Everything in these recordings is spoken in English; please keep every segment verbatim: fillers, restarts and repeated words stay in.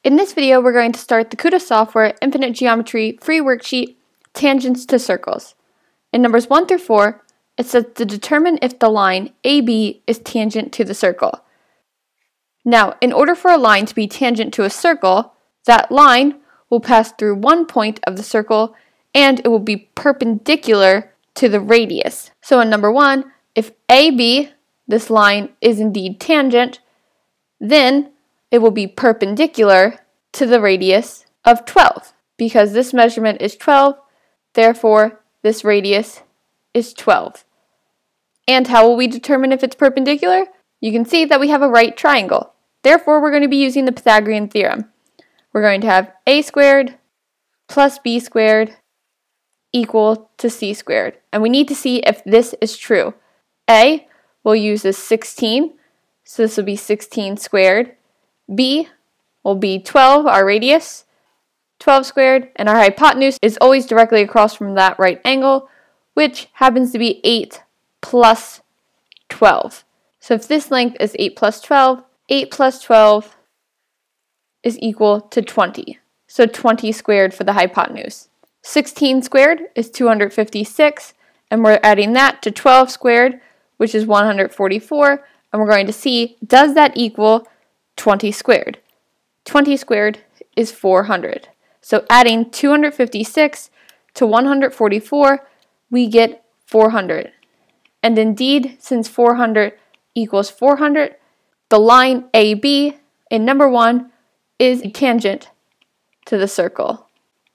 In this video, we're going to start the KutaSoftware Infinite Geometry free worksheet, Tangents to Circles. In numbers one through four, it says to determine if the line A B is tangent to the circle. Now, in order for a line to be tangent to a circle, that line will pass through one point of the circle and it will be perpendicular to the radius. So in number one, if A B, this line, is indeed tangent, then it will be perpendicular to the radius of twelve. Because this measurement is twelve, therefore this radius is twelve. And how will we determine if it's perpendicular? You can see that we have a right triangle. Therefore, we're going to be using the Pythagorean theorem. We're going to have a squared plus b squared equal to c squared. And we need to see if this is true. A, we'll use this sixteen, so this will be sixteen squared. B will be twelve, our radius, twelve squared, and our hypotenuse is always directly across from that right angle, which happens to be eight plus twelve. So if this length is eight plus twelve, eight plus twelve is equal to twenty. So twenty squared for the hypotenuse. sixteen squared is two hundred fifty-six, and we're adding that to twelve squared, which is one hundred forty-four, and we're going to see, does that equal twenty squared? twenty squared is four hundred. So adding two hundred fifty-six to one hundred forty-four, we get four hundred. And indeed, since four hundred equals four hundred, the line A B in number one is tangent to the circle.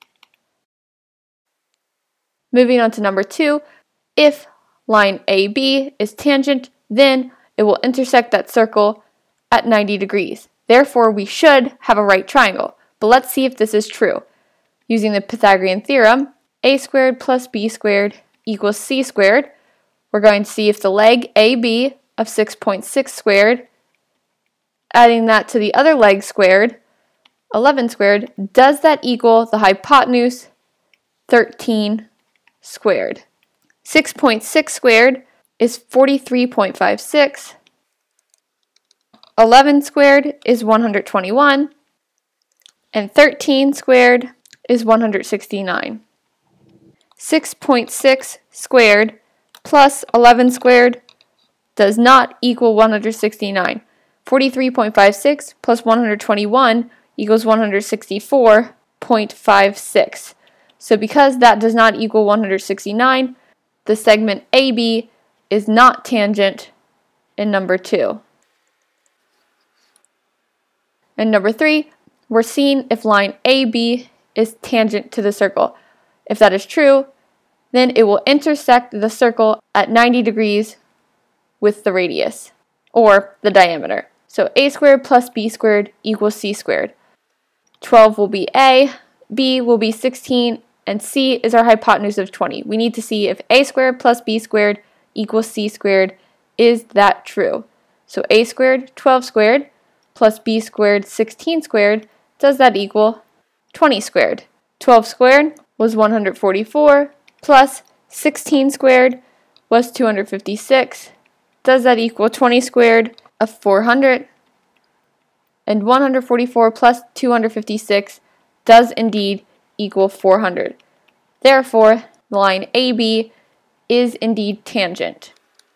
Moving on to number two, if line A B is tangent, then it will intersect that circle at ninety degrees. Therefore, we should have a right triangle. But let's see if this is true. Using the Pythagorean theorem, a squared plus b squared equals c squared. We're going to see if the leg A B of six point six squared, adding that to the other leg squared, eleven squared, does that equal the hypotenuse thirteen squared? six point six squared is forty-three point five six. eleven squared is one hundred twenty-one, and thirteen squared is one hundred sixty-nine. six point six squared plus eleven squared does not equal one hundred sixty-nine. forty-three point five six plus one hundred twenty-one equals one hundred sixty-four point five six. So because that does not equal one hundred sixty-nine, the segment A B is not tangent in number two. And number three, we're seeing if line A B is tangent to the circle. If that is true, then it will intersect the circle at ninety degrees with the radius, or the diameter. So a squared plus b squared equals c squared. twelve will be a, b will be sixteen, and c is our hypotenuse of twenty. We need to see if a squared plus b squared equals c squared. Is that true? So a squared, twelve squared, plus b squared, sixteen squared, does that equal twenty squared? twelve squared was one hundred forty-four, plus sixteen squared was two hundred fifty-six. Does that equal twenty squared of four hundred? And one hundred forty-four plus two hundred fifty-six does indeed equal four hundred. Therefore, the line A B is indeed tangent.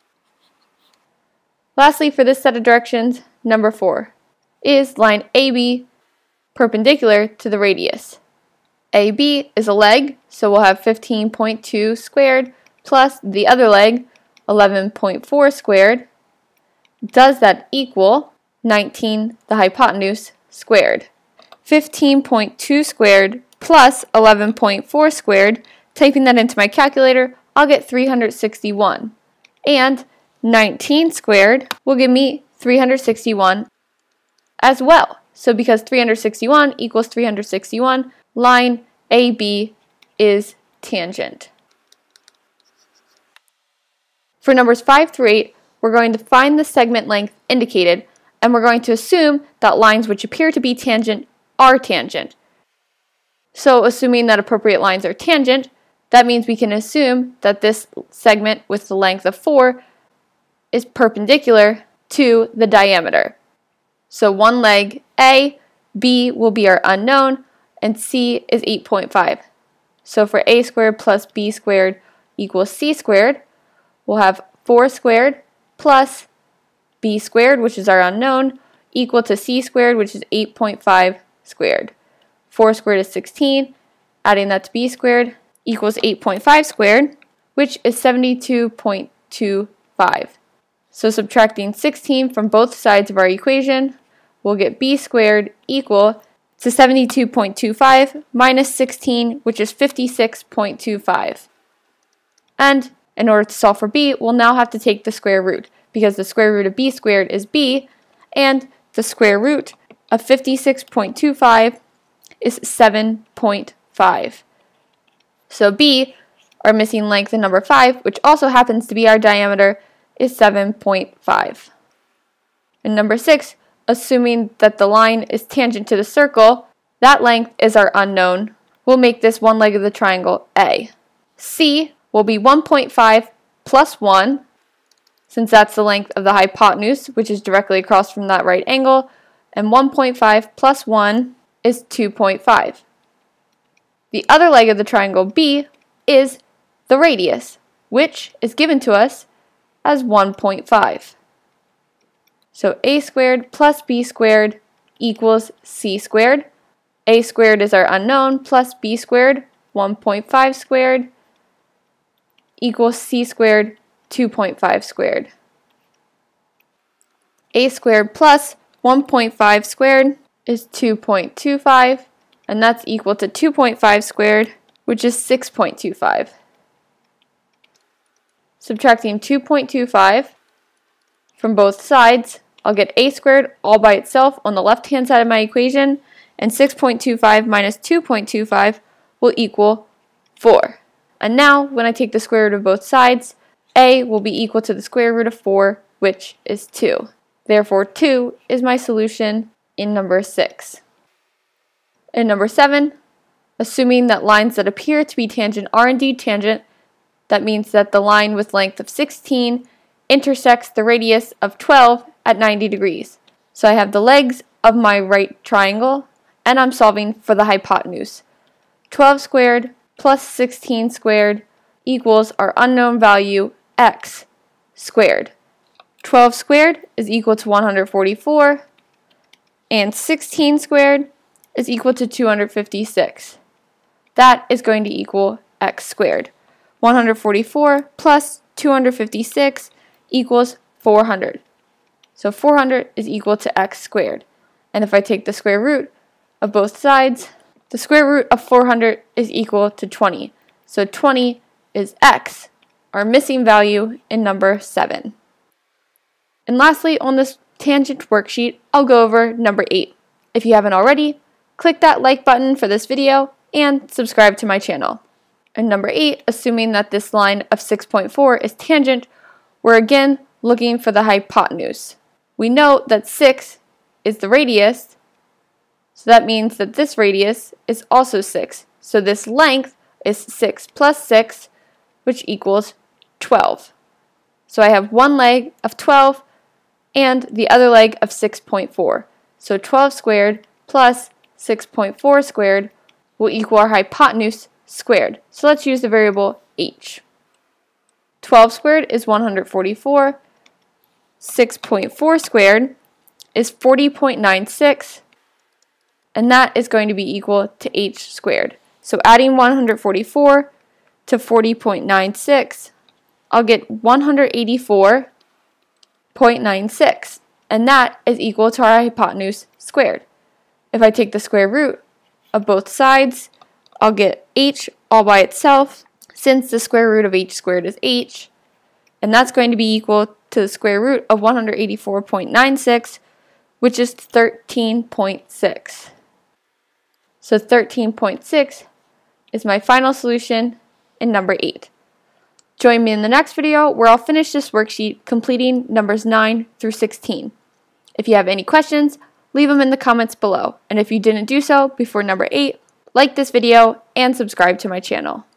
Lastly, for this set of directions, number four, is line A B perpendicular to the radius? A B is a leg, so we'll have fifteen point two squared plus the other leg, eleven point four squared. Does that equal nineteen, the hypotenuse, squared? fifteen point two squared plus eleven point four squared, typing that into my calculator, I'll get three hundred sixty-one. And nineteen squared will give me three hundred sixty-one as well. So because three hundred sixty-one equals three hundred sixty-one, line A B is tangent. For numbers five through eight, we're going to find the segment length indicated, and we're going to assume that lines which appear to be tangent are tangent. So assuming that appropriate lines are tangent, that means we can assume that this segment with the length of four is perpendicular to the diameter. So one leg A B will be our unknown, and C is eight point five. So for a squared plus b squared equals c squared, we'll have four squared plus b squared, which is our unknown, equal to c squared, which is eight point five squared. four squared is sixteen, adding that to b squared equals eight point five squared, which is seventy-two point two five. So subtracting sixteen from both sides of our equation, we'll get b squared equal to seventy-two point two five minus sixteen, which is fifty-six point two five. And in order to solve for b, we'll now have to take the square root, because the square root of b squared is b, and the square root of fifty-six point two five is seven point five. So b, our missing length in number five, which also happens to be our diameter, is seven point five. In number six, assuming that the line is tangent to the circle, that length is our unknown. We'll make this one leg of the triangle A. C will be one point five plus one, since that's the length of the hypotenuse, which is directly across from that right angle, and one point five plus one is two point five. The other leg of the triangle B is the radius, which is given to us as one point five. So a squared plus b squared equals c squared. A squared is our unknown plus b squared, one point five squared, equals c squared, two point five squared. A squared plus one point five squared is two point two five, and that's equal to two point five squared, which is six point two five. Subtracting two point two five from both sides, I'll get a squared all by itself on the left-hand side of my equation, and six point two five minus two point two five will equal four. And now, when I take the square root of both sides, a will be equal to the square root of four, which is two. Therefore, two is my solution in number six. In number seven, assuming that lines that appear to be tangent are indeed tangent, that means that the line with length of sixteen intersects the radius of twelve at ninety degrees. So I have the legs of my right triangle, and I'm solving for the hypotenuse. twelve squared plus sixteen squared equals our unknown value x squared. twelve squared is equal to one hundred forty-four, and sixteen squared is equal to two hundred fifty-six. That is going to equal x squared. one hundred forty-four plus two hundred fifty-six equals four hundred. So four hundred is equal to x squared. And if I take the square root of both sides, the square root of four hundred is equal to twenty. So twenty is x, our missing value in number seven. And lastly, on this tangent worksheet, I'll go over number eight. If you haven't already, click that like button for this video and subscribe to my channel. And number eight, assuming that this line of six point four is tangent, we're again looking for the hypotenuse. We know that six is the radius, so that means that this radius is also six. So this length is six plus six, which equals twelve. So I have one leg of twelve and the other leg of six point four. So twelve squared plus six point four squared will equal our hypotenuse squared. So let's use the variable h. twelve squared is one hundred forty-four. six point four squared is forty point nine six, and that is going to be equal to h squared. So adding one hundred forty-four to forty point nine six, I'll get one hundred eighty-four point nine six, and that is equal to our hypotenuse squared. If I take the square root of both sides, I'll get h all by itself, since the square root of h squared is h, and that's going to be equal to the square root of one hundred eighty-four point nine six, which is thirteen point six. So thirteen point six is my final solution in number eight. Join me in the next video where I'll finish this worksheet completing numbers nine through sixteen. If you have any questions, leave them in the comments below. And if you didn't do so before number eight, like this video and subscribe to my channel.